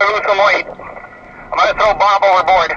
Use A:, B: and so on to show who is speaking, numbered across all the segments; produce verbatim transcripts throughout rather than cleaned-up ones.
A: Lose some weight. I'm gonna throw Bob overboard.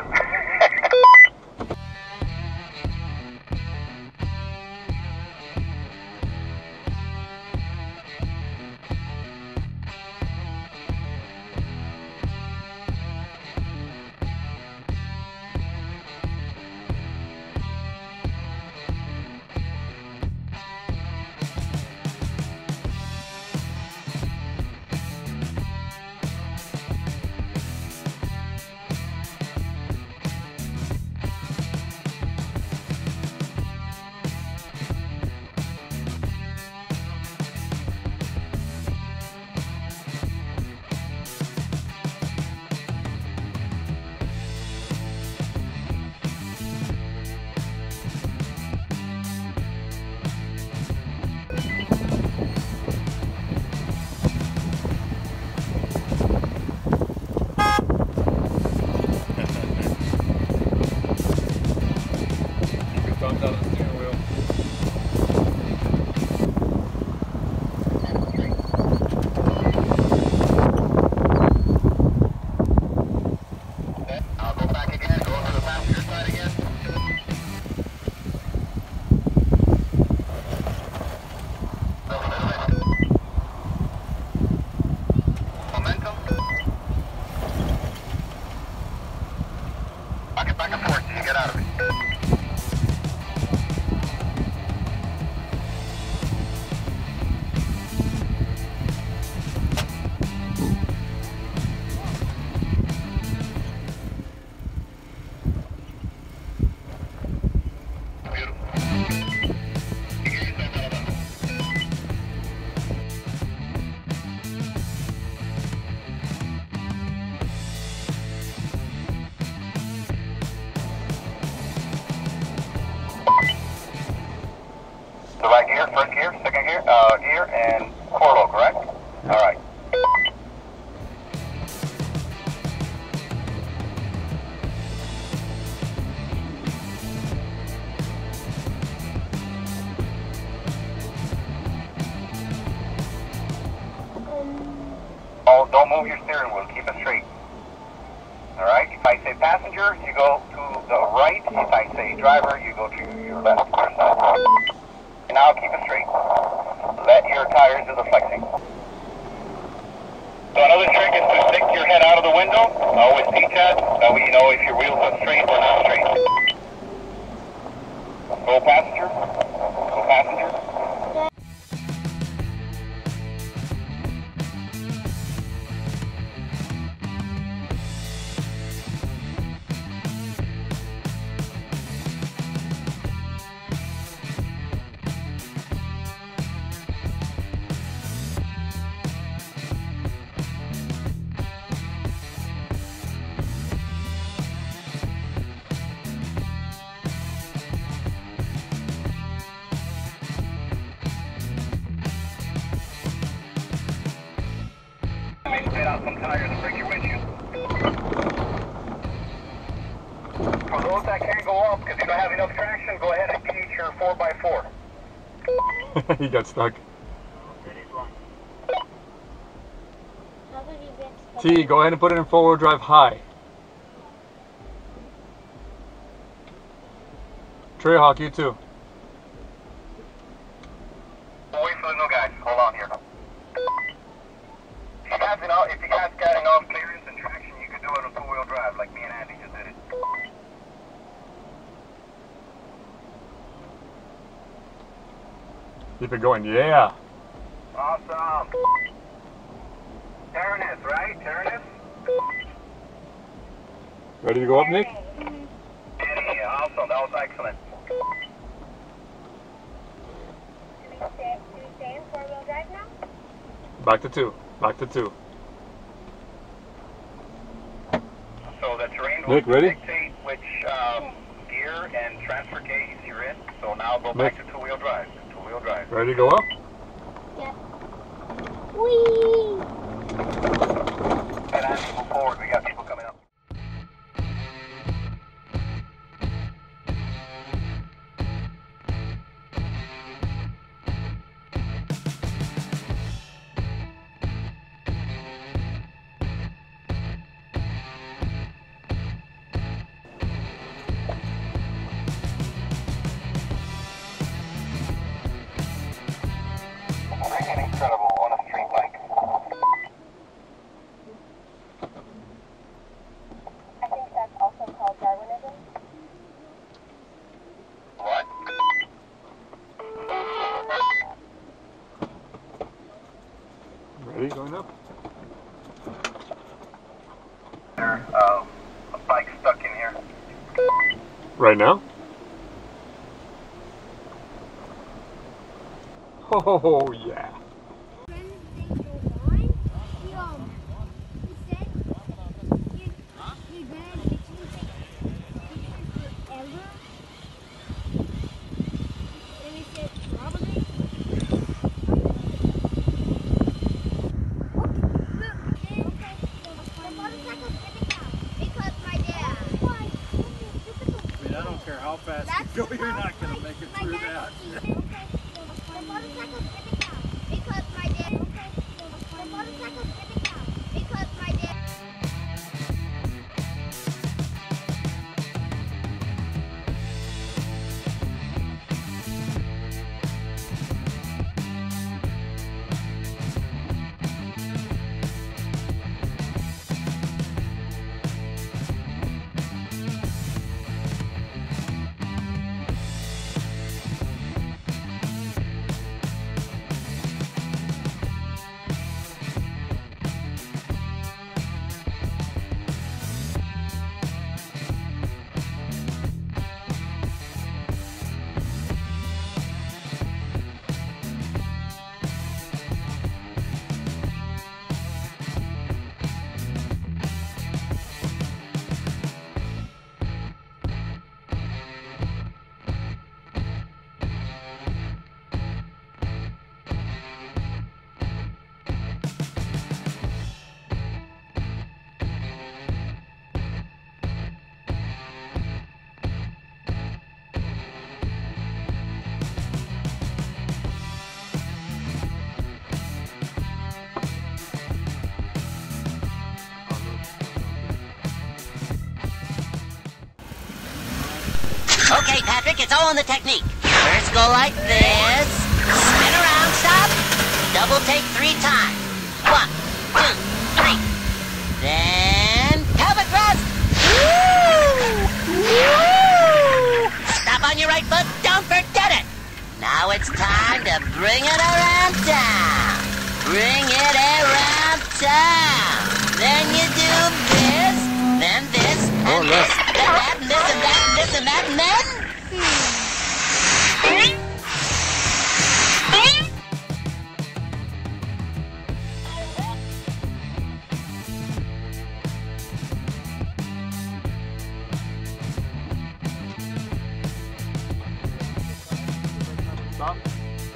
A: The right gear, first gear, second gear, uh, gear, and core low, correct? All right. Oh, don't move your steering wheel, keep it straight. All right, if I say passenger, you go to the right. If I say driver, you go to your left, your side. And now keep it straight. Let your tires do the flexing. So another trick is to stick your head out of the window. Always peek at, that way you know if your wheels are straight or not straight. Go passenger. Go passenger. Get out some tires and break your windshield. For those that can't go up because you don't have enough traction, go ahead and gauge your four by four.
B: He got stuck. T, go ahead and put it in four-wheel drive high. Trailhawk, you too.
A: We'll wait for the new guys. Hold on here. If you guys, you know, if you guys got enough clearance and traction, you can do it on two-wheel drive like me and Andy just did it.
B: Keep it going, yeah.
A: Awesome. Taranis, right? Taranis?
B: Ready to go up, Nick?
A: Andy, awesome. That was excellent.
C: Do we stay, do we stay in four-wheel drive now?
B: Back to two. Back to two.
A: So the terrain will
B: Nick, ready?
A: dictate which um, gear and transfer case you're in. So now go
B: Nick.
A: back to two-wheel drive. Two-wheel drive.
B: Ready to go up?
C: Yep. Whee!
A: And as we move forward, we got people coming up. there. Uh, a bike stuck in here.
B: Right now? Oh, yeah.
D: I don't care how fast you go, you're not going to make it through that.
C: Because my dad. The motorcycle's giving out. Because my dad.
E: Okay, Patrick, it's all in the technique. First go like this. Spin around, stop. Double take three times. One, two, three. Then pelvic thrust. Woo! Woo! Stop on your right foot. Don't forget it. Now it's time to bring it around town. Bring it around town. Then you do this, then this, and this, then that, and this, and that, and this, and that, and then...
B: Stop.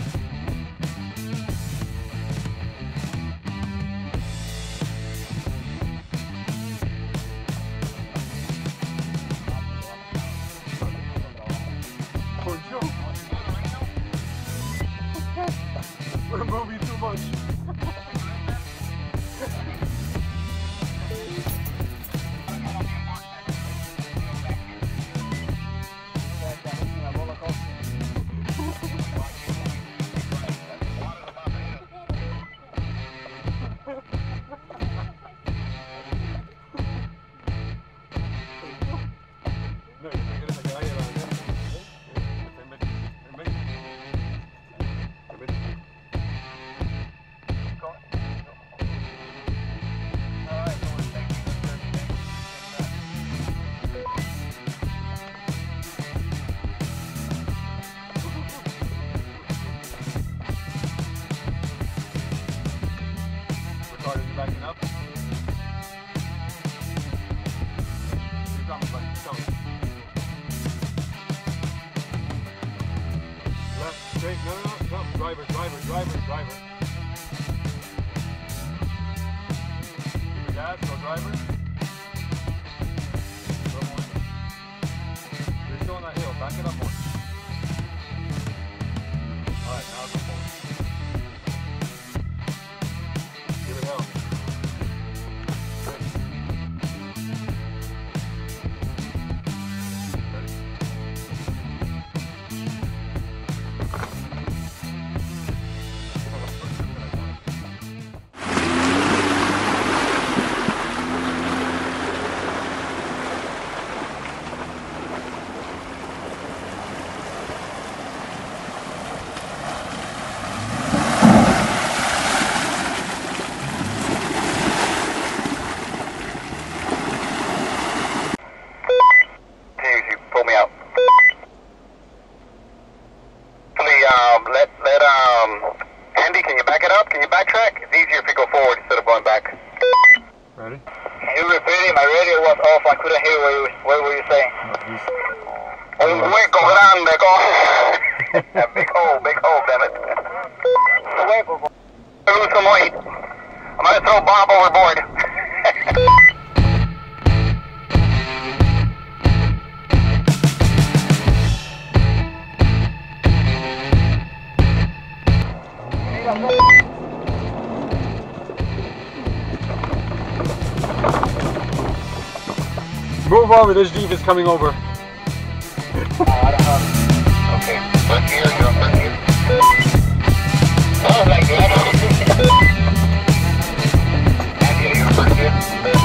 B: We're moving too much. Backing up. Keep coming, buddy. Keep coming. Left, straight. No, no, no. No. Driver, driver, driver, driver. Keep the gas. Go driver. Go more. You're still on that hill. Back it up more. Alright, now go forward. Give it hell. ready?
A: Can you repeat it? My radio was off. I couldn't hear what you, what were you saying. Un hueco grande, con... Big hole, big hole, damn it. Hueco. Lose some weight. I'm gonna throw Bob overboard.
B: Move over, this Jeep is coming over.
A: uh, I don't know. Okay, first gear, you're on first gear. Oh my god. Andy, you're on first gear.